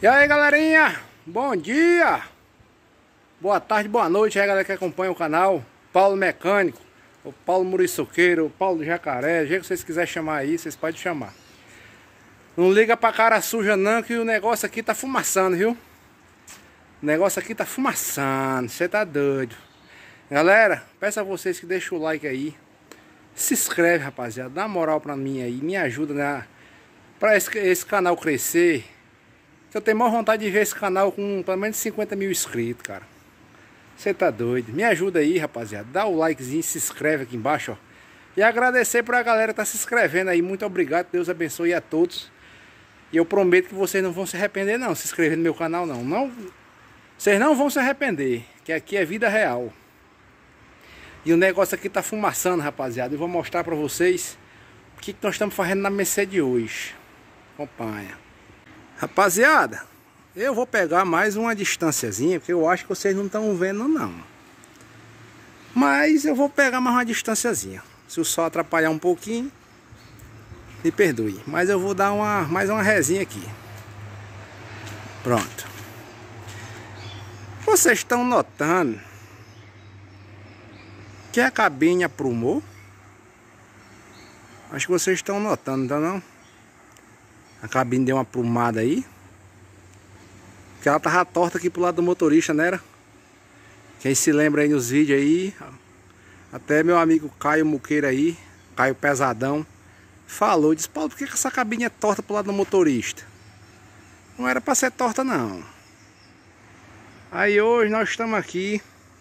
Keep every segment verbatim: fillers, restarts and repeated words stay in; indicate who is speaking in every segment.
Speaker 1: E aí, galerinha, bom dia, boa tarde, boa noite aí, galera que acompanha o canal Paulo Mecânico, o Paulo Muriçoqueiro, o Paulo Jacaré, do jeito que vocês quiserem chamar aí, vocês podem chamar. Não liga pra cara suja não, que o negócio aqui tá fumaçando, viu? O negócio aqui tá fumaçando, você tá doido. Galera, peço a vocês que deixem o like aí, se inscreve, rapaziada, dá moral pra mim aí, me ajuda, né, pra esse, esse canal crescer. Eu tenho maior vontade de ver esse canal com pelo menos cinquenta mil inscritos, cara. Você tá doido? Me ajuda aí, rapaziada. Dá o likezinho, se inscreve aqui embaixo, ó. E agradecer pra galera que tá se inscrevendo aí. Muito obrigado, Deus abençoe a todos. E eu prometo que vocês não vão se arrepender não, se inscrever no meu canal não. não. Vocês não vão se arrepender, que aqui é vida real. E o negócio aqui tá fumaçando, rapaziada. Eu vou mostrar pra vocês o que, que nós estamos fazendo na mercê de hoje. Acompanha. Rapaziada, eu vou pegar mais uma distânciazinha, porque eu acho que vocês não estão vendo não. Mas eu vou pegar mais uma distânciazinha. Se o sol atrapalhar um pouquinho, me perdoe. Mas eu vou dar uma, mais uma resinha aqui. Pronto. Vocês estão notando que a cabine aprumou? Acho que vocês estão notando, tá não? A cabine deu uma aprumada aí. Porque ela tava torta aqui pro lado do motorista, né? Quem se lembra aí nos vídeos aí, até meu amigo Caio Muqueira aí, Caio Pesadão, falou, disse, Paulo, por que essa cabine é torta pro lado do motorista? Não era pra ser torta não. Aí hoje nós estamos aqui.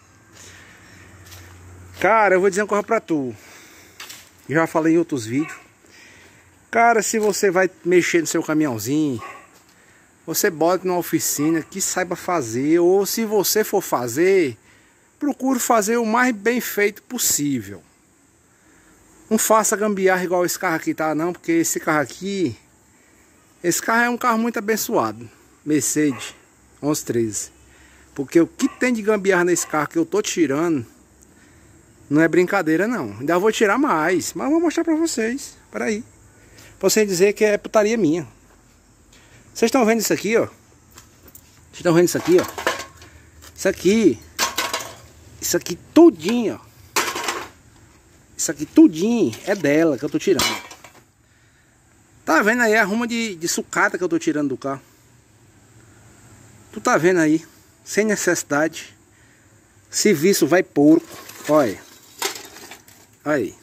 Speaker 1: Cara, eu vou dizer uma coisa pra tu. Já falei em outros vídeos. Cara, se você vai mexer no seu caminhãozinho, você bota numa oficina que saiba fazer, ou se você for fazer, procure fazer o mais bem feito possível. Não faça gambiarra igual esse carro aqui, tá? Não, porque esse carro aqui, esse carro é um carro muito abençoado, Mercedes onze treze. Porque o que tem de gambiarra nesse carro que eu tô tirando, não é brincadeira não. Ainda vou tirar mais, mas vou mostrar pra vocês. Pera aí. Pra você dizer que é putaria minha. Vocês estão vendo isso aqui, ó? Vocês estão vendo isso aqui, ó? Isso aqui. Isso aqui tudinho, ó. Isso aqui tudinho é dela que eu tô tirando. Tá vendo aí a ruma de, de sucata que eu tô tirando do carro? Tu tá vendo aí? Sem necessidade. Serviço vai porco. Olha. Aí.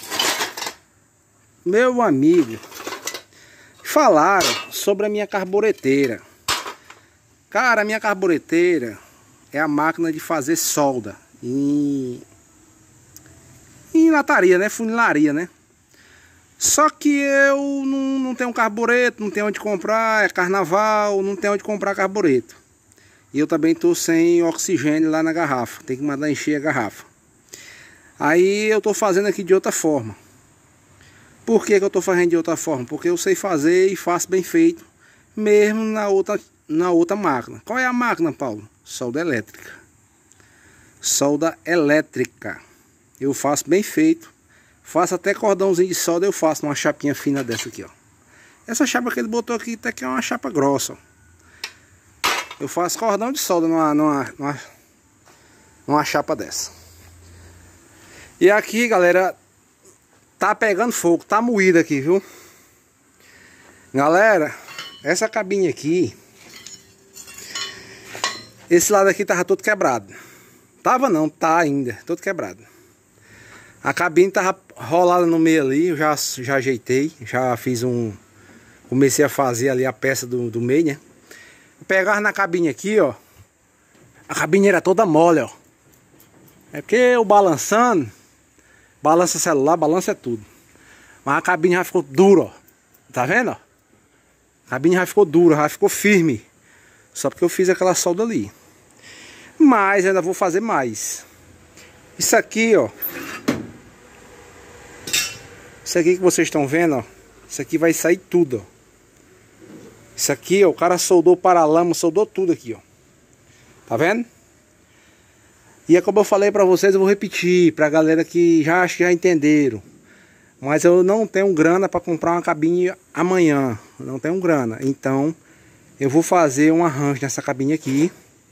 Speaker 1: Meu amigo, falaram sobre a minha carbureteira. Cara, a minha carbureteira é a máquina de fazer solda em, em lataria, né? Funilaria, né? Só que eu não, não tenho carbureto, não tenho onde comprar, é carnaval, não tenho onde comprar carbureto. E eu também tô sem oxigênio lá na garrafa, tem que mandar encher a garrafa. Aí eu tô fazendo aqui de outra forma. Por que que eu tô fazendo de outra forma? Porque eu sei fazer e faço bem feito, mesmo na outra, na outra máquina. Qual é a máquina, Paulo? Solda elétrica. Solda elétrica. Eu faço bem feito. Faço até cordãozinho de solda, eu faço numa chapinha fina dessa aqui, ó. Essa chapa que ele botou aqui até que é uma chapa grossa, ó. Eu faço cordão de solda numa, numa, numa, numa chapa dessa. E aqui, galera, tá pegando fogo, tá moído aqui, viu? Galera, essa cabine aqui, esse lado aqui tava todo quebrado. Tava não, tá ainda, todo quebrado. A cabine tava rolada no meio ali, eu já, já ajeitei, já fiz um... Comecei a fazer ali a peça do, do meio, né? Eu pegava na cabine aqui, ó. A cabine era toda mole, ó. É porque eu balançando... Balança celular, balança é tudo. Mas a cabine já ficou dura, ó. Tá vendo, ó? A cabine já ficou dura, já ficou firme. Só porque eu fiz aquela solda ali. Mas ainda vou fazer mais. Isso aqui, ó. Isso aqui que vocês estão vendo, ó. Isso aqui vai sair tudo, ó. Isso aqui, ó. O cara soldou o paralama, soldou tudo aqui, ó. Tá vendo? E é como eu falei pra vocês, eu vou repetir pra galera que já acho que já entenderam. Mas eu não tenho grana pra comprar uma cabine amanhã. Eu não tenho grana. Então eu vou fazer um arranjo nessa cabine aqui.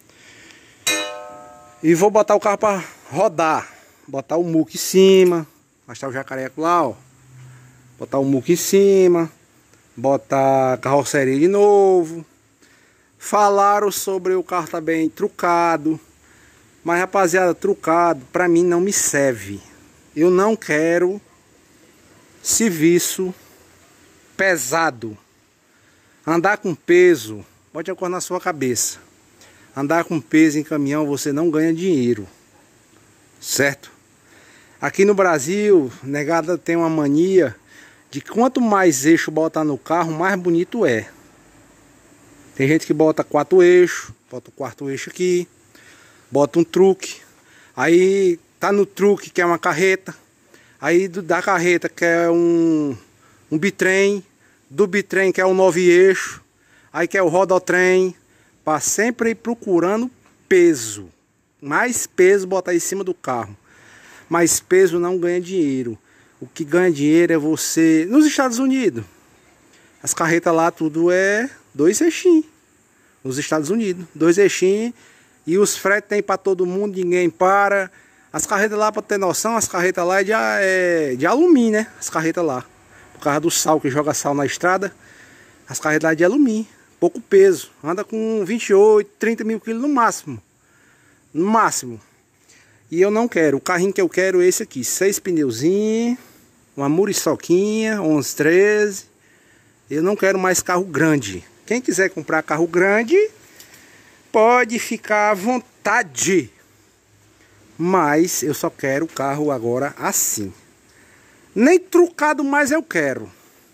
Speaker 1: E vou botar o carro para rodar. Botar o muque em cima. Mostrar o jacareco lá, ó. Botar o muque em cima. Botar a carroceria de novo. Falaram sobre o carro tá bem trucado. Mas rapaziada, trucado pra mim não me serve. Eu não quero serviço pesado. Andar com peso, pode acordar na sua cabeça. Andar com peso em caminhão você não ganha dinheiro. Certo? Aqui no Brasil, negada tem uma mania de quanto mais eixo botar no carro, mais bonito é. Tem gente que bota quatro eixos, bota o quarto eixo aqui, bota um truque. Aí tá no truque que é uma carreta. Aí do, da carreta que é um, um bitrem. Do bitrem que é um nove eixo. Aí que é o rodotrem. Para sempre ir procurando peso. Mais peso botar em cima do carro. Mas peso não ganha dinheiro. O que ganha dinheiro é você... Nos Estados Unidos. As carretas lá tudo é dois eixinhos. Nos Estados Unidos. Dois eixinhos. E os fretes tem para todo mundo. Ninguém para. As carretas lá, para ter noção, as carretas lá é de, é de alumínio, né? As carretas lá. Por causa do sal, que joga sal na estrada. As carretas lá é de alumínio. Pouco peso. Anda com vinte e oito, trinta mil quilos no máximo. No máximo. E eu não quero. O carrinho que eu quero é esse aqui. Seis pneuzinhos. Uma muriçoquinha. onze, treze. Eu não quero mais carro grande. Quem quiser comprar carro grande, pode ficar à vontade. Mas eu só quero o carro agora assim. Nem trucado mais eu quero.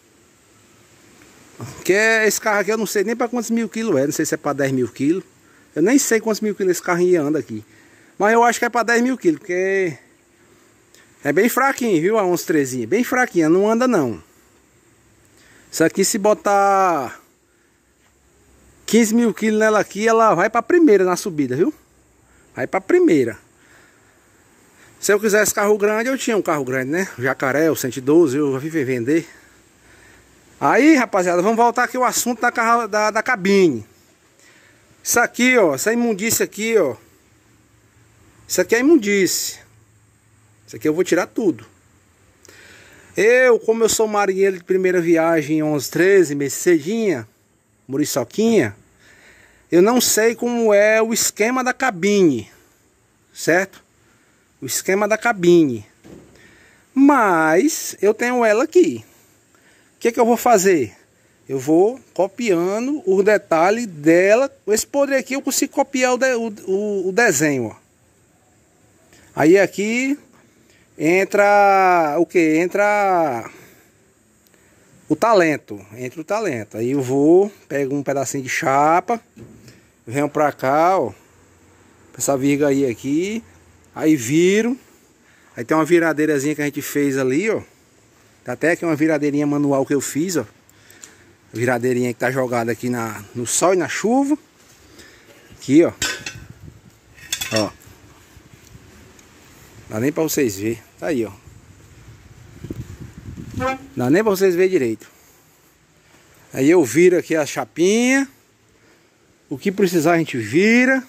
Speaker 1: Porque esse carro aqui eu não sei nem para quantos mil quilos é. Não sei se é para dez mil quilos. Eu nem sei quantos mil quilos esse carrinho anda aqui. Mas eu acho que é para dez mil quilos. Porque é bem fraquinho, viu? A onze treze. Bem fraquinha. Não anda não. Isso aqui se botar quinze mil quilos nela aqui, ela vai para a primeira na subida, viu? Vai para a primeira. Se eu quisesse carro grande, eu tinha um carro grande, né? O Jacaré, o cento e doze, eu vi vender. Aí, rapaziada, vamos voltar aqui ao assunto da, carro, da, da cabine. Isso aqui, ó, essa imundície aqui, ó. Isso aqui é imundície. Isso aqui eu vou tirar tudo. Eu, como eu sou marinheiro de primeira viagem, onze, treze, meio cedinha, muriçoquinha, eu não sei como é o esquema da cabine, certo? O esquema da cabine. Mas eu tenho ela aqui. O que que eu vou fazer? Eu vou copiando os detalhes dela. Esse podre aqui eu consigo copiar o, de, o, o, o desenho, ó. Aí aqui entra o que? Entra o talento. Entra o talento. Aí eu vou, pego um pedacinho de chapa, venho pra cá, ó. Essa viga aí aqui. Aí viro. Aí tem uma viradeirazinha que a gente fez ali, ó. Tá até aqui uma viradeirinha manual que eu fiz, ó. Viradeirinha que tá jogada aqui na, no sol e na chuva. Aqui, ó. Ó. Dá nem pra vocês verem. Tá aí, ó. Dá nem pra vocês verem direito. Aí eu viro aqui a chapinha. O que precisar a gente vira.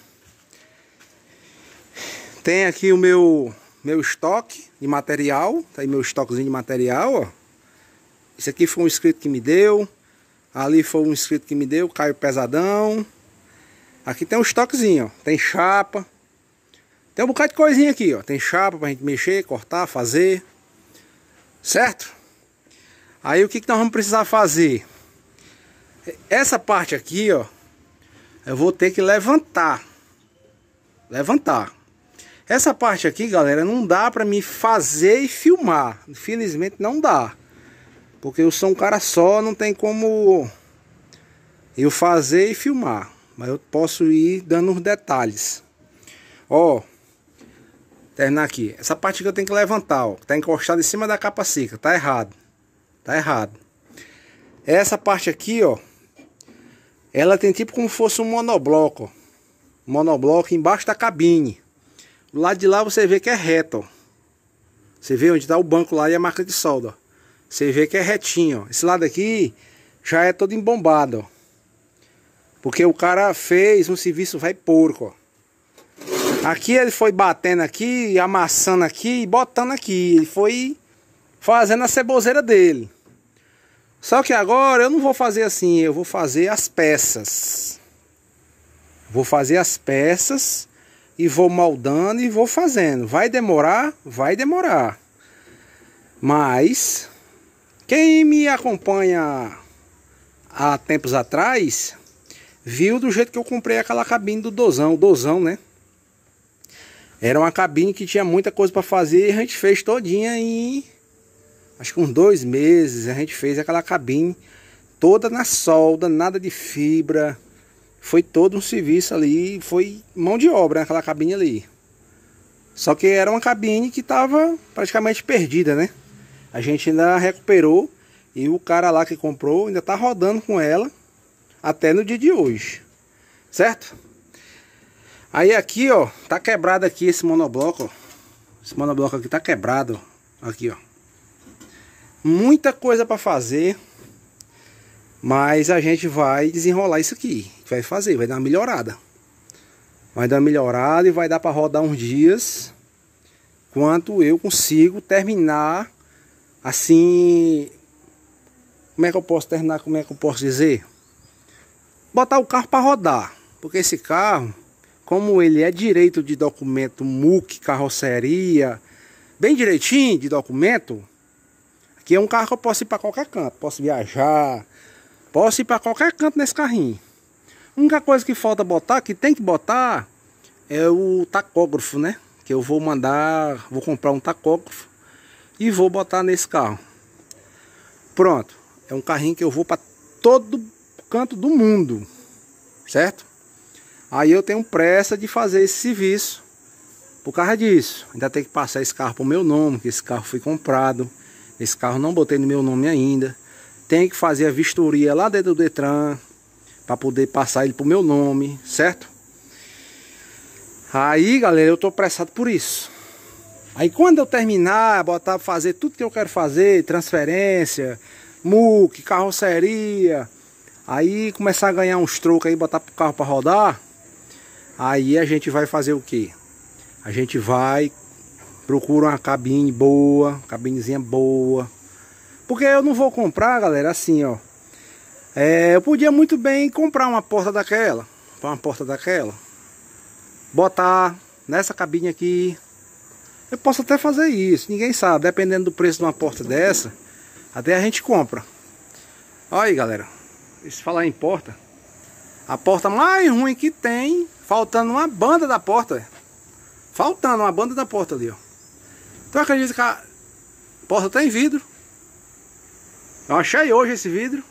Speaker 1: Tem aqui o meu, meu estoque de material. Tá aí meu estoquezinho de material, ó. Isso aqui foi um inscrito que me deu. Ali foi um inscrito que me deu, Caio Pesadão. Aqui tem um estoquezinho, ó. Tem chapa. Tem um bocado de coisinha aqui, ó. Tem chapa pra gente mexer, cortar, fazer. Certo? Aí o que, que nós vamos precisar fazer? Essa parte aqui, ó. Eu vou ter que levantar. Levantar. Essa parte aqui, galera, não dá pra mim fazer e filmar. Infelizmente não dá. Porque eu sou um cara só, não tem como eu fazer e filmar. Mas eu posso ir dando os detalhes. Ó. Terminar aqui. Essa parte que eu tenho que levantar, ó. Tá encostada em cima da capa seca. Tá errado. Tá errado. Essa parte aqui, ó. Ela tem tipo como se fosse um monobloco, ó. Monobloco embaixo da cabine. Do lado de lá você vê que é reto, ó. Você vê onde tá o banco lá e a marca de solda, ó. Você vê que é retinho, ó. Esse lado aqui já é todo embombado, ó. Porque o cara fez um serviço vai porco, ó. Aqui ele foi batendo aqui, amassando aqui e botando aqui. Ele foi fazendo a ceboseira dele. Só que agora eu não vou fazer assim, eu vou fazer as peças. Vou fazer as peças e vou moldando e vou fazendo. Vai demorar? Vai demorar. Mas quem me acompanha há tempos atrás viu do jeito que eu comprei aquela cabine do Dozão, o Dozão, né? Era uma cabine que tinha muita coisa para fazer e a gente fez todinha em acho que uns dois meses. A gente fez aquela cabine toda na solda, nada de fibra. Foi todo um serviço ali, foi mão de obra naquela cabine ali. Só que era uma cabine que estava praticamente perdida, né? A gente ainda recuperou e o cara lá que comprou ainda tá rodando com ela até no dia de hoje, certo? Aí aqui, ó, tá quebrado aqui esse monobloco, ó. Esse monobloco aqui tá quebrado, ó. Aqui, ó. Muita coisa para fazer, mas a gente vai desenrolar isso aqui. A gente vai fazer, vai dar uma melhorada. Vai dar uma melhorada e vai dar para rodar uns dias, quanto eu consigo terminar assim. Como é que eu posso terminar? Como é que eu posso dizer? Botar o carro para rodar, porque esse carro, como ele é direito de documento M U C, carroceria, bem direitinho de documento, aqui é um carro que eu posso ir para qualquer canto, posso viajar, posso ir para qualquer canto nesse carrinho. A única coisa que falta botar, que tem que botar, é o tacógrafo, né? Que eu vou mandar, vou comprar um tacógrafo e vou botar nesse carro. Pronto, é um carrinho que eu vou para todo canto do mundo, certo? Aí eu tenho pressa de fazer esse serviço. Por causa disso, ainda tem que passar esse carro pro meu nome, que esse carro foi comprado. Esse carro não botei no meu nome ainda. Tem que fazer a vistoria lá dentro do Detran para poder passar ele pro meu nome, certo? Aí, galera, eu tô apressado por isso. Aí quando eu terminar, botar fazer tudo que eu quero fazer, transferência, M U C, carroceria, aí começar a ganhar uns trocos aí, botar pro carro para rodar, aí a gente vai fazer o que? A gente vai procura uma cabine boa, cabinezinha boa. Porque eu não vou comprar, galera, assim, ó. É, eu podia muito bem comprar uma porta daquela, uma porta daquela, botar nessa cabine aqui. Eu posso até fazer isso, ninguém sabe, dependendo do preço de uma porta dessa, até a gente compra. Olha aí, galera, se falar em porta, a porta mais ruim que tem, faltando uma banda da porta, faltando uma banda da porta ali, ó. Então acredita que a porta tem vidro. Eu achei hoje esse vidro.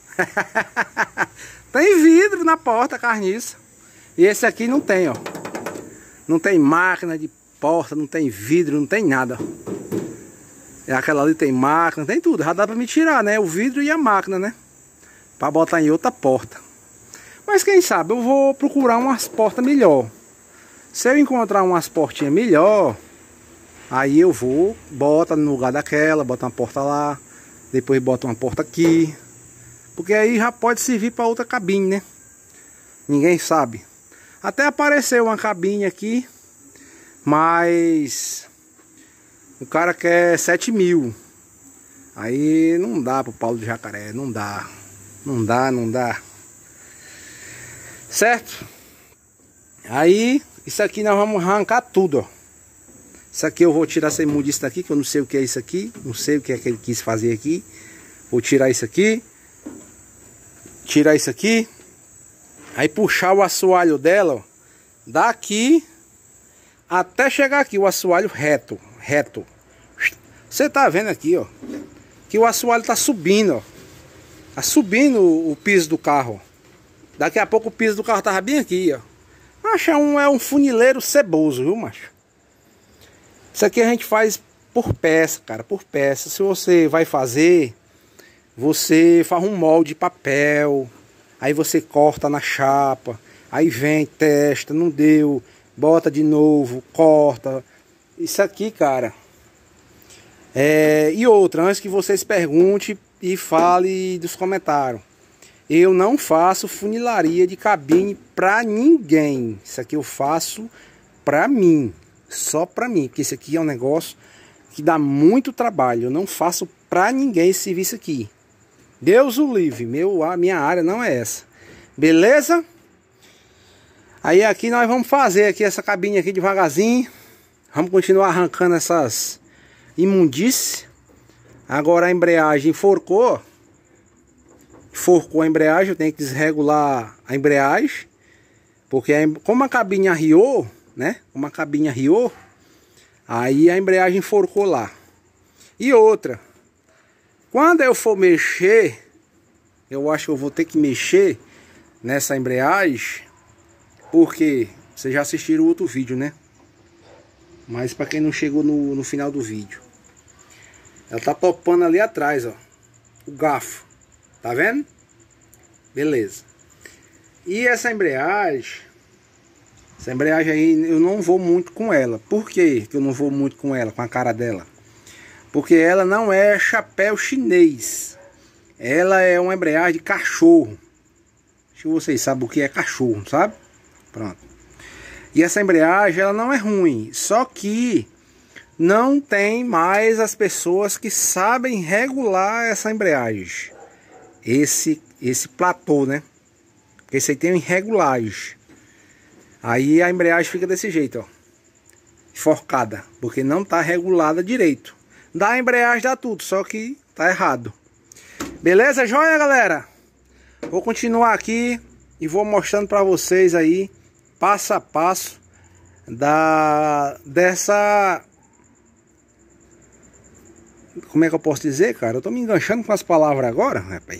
Speaker 1: Tem vidro na porta, carniça. E esse aqui não tem, ó. Não tem máquina de porta, não tem vidro, não tem nada. E aquela ali tem máquina, tem tudo. Já dá pra me tirar, né? O vidro e a máquina, né? Pra botar em outra porta. Mas quem sabe eu vou procurar umas portas melhor. Se eu encontrar umas portinhas melhor, aí eu vou, bota no lugar daquela, bota uma porta lá, depois bota uma porta aqui. Porque aí já pode servir para outra cabine, né? Ninguém sabe. Até apareceu uma cabine aqui, mas o cara quer sete mil. Aí não dá pro Paulo de Jacaré, não dá. Não dá, não dá. Certo? Aí, isso aqui nós vamos arrancar tudo, ó. Isso aqui eu vou tirar essa imundícia daqui, que eu não sei o que é isso aqui. Não sei o que é que ele quis fazer aqui. Vou tirar isso aqui. Tirar isso aqui. Aí puxar o assoalho dela, ó, daqui até chegar aqui, o assoalho reto. Reto. Você tá vendo aqui, ó, que o assoalho tá subindo, ó. Tá subindo o, o piso do carro, ó. Daqui a pouco o piso do carro tava bem aqui, ó. Macho, é um, é um funileiro ceboso, viu, macho? Isso aqui a gente faz por peça, cara, por peça. Se você vai fazer, você faz um molde de papel, aí você corta na chapa, aí vem, testa, não deu, bota de novo, corta. Isso aqui, cara. É... E outra, antes que vocês perguntem e falem dos comentários. eu não faço funilaria de cabine pra ninguém. Isso aqui eu faço pra mim, só pra mim, porque isso aqui é um negócio que dá muito trabalho. Eu não faço pra ninguém esse serviço aqui. Deus o livre, meu, a minha área não é essa. Beleza? Aí aqui nós vamos fazer aqui essa cabine aqui devagarzinho. Vamos continuar arrancando essas imundícies. Agora a embreagem forcou. Forcou a embreagem, eu tenho que desregular a embreagem. Porque a, como a cabine arriou, né? Como a cabine arriou, aí a embreagem forcou lá. E outra, quando eu for mexer, eu acho que eu vou ter que mexer nessa embreagem, porque vocês já assistiram o outro vídeo, né? Mas para quem não chegou no, no final do vídeo, ela tá topando ali atrás, ó, o garfo, tá vendo? Beleza. E essa embreagem, essa embreagem aí eu não vou muito com ela. Por que que eu não vou muito com ela, com a cara dela? Porque ela não é chapéu chinês. Ela é uma embreagem de cachorro. Acho que vocês sabem o que é cachorro, sabe? Pronto. E essa embreagem, ela não é ruim. Só que não tem mais as pessoas que sabem regular essa embreagem. Esse, esse platô, né? Porque esse aí tem uma irregulagem. Aí a embreagem fica desse jeito, ó. Forcada. Porque não está regulada direito. Dá a embreagem, dá tudo. Só que tá errado. Beleza, joia, galera? Vou continuar aqui e vou mostrando para vocês aí, passo a passo, da, dessa... Como é que eu posso dizer, cara? Eu tô me enganchando com as palavras agora, rapaz.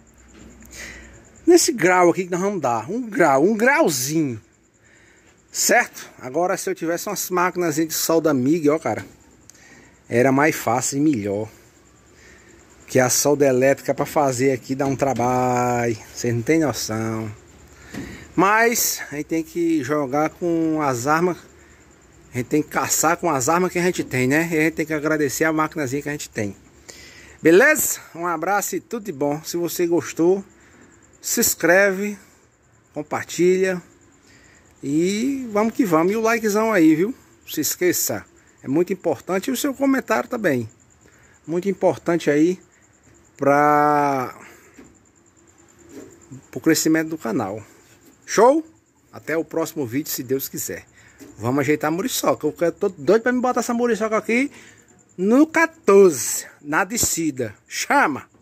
Speaker 1: Nesse grau aqui que nós vamos dar. Um grau, um grauzinho. Certo? Agora se eu tivesse umas máquinas de solda MIG, ó, cara, era mais fácil e melhor. Que a solda elétrica para fazer aqui dá um trabalho. Vocês não tem noção. Mas a gente tem que jogar com as armas. A gente tem que caçar com as armas que a gente tem, né? E a gente tem que agradecer a maquinazinha que a gente tem. Beleza? Um abraço e tudo de bom. Se você gostou, se inscreve, compartilha. E vamos que vamos. E o likezão aí, viu? Não se esqueça. É muito importante. E o seu comentário também. Muito importante aí para o crescimento do canal. Show? Até o próximo vídeo, se Deus quiser. Vamos ajeitar a muriçoca. Eu tô doido para me botar essa muriçoca aqui no quatorze, na descida. Chama!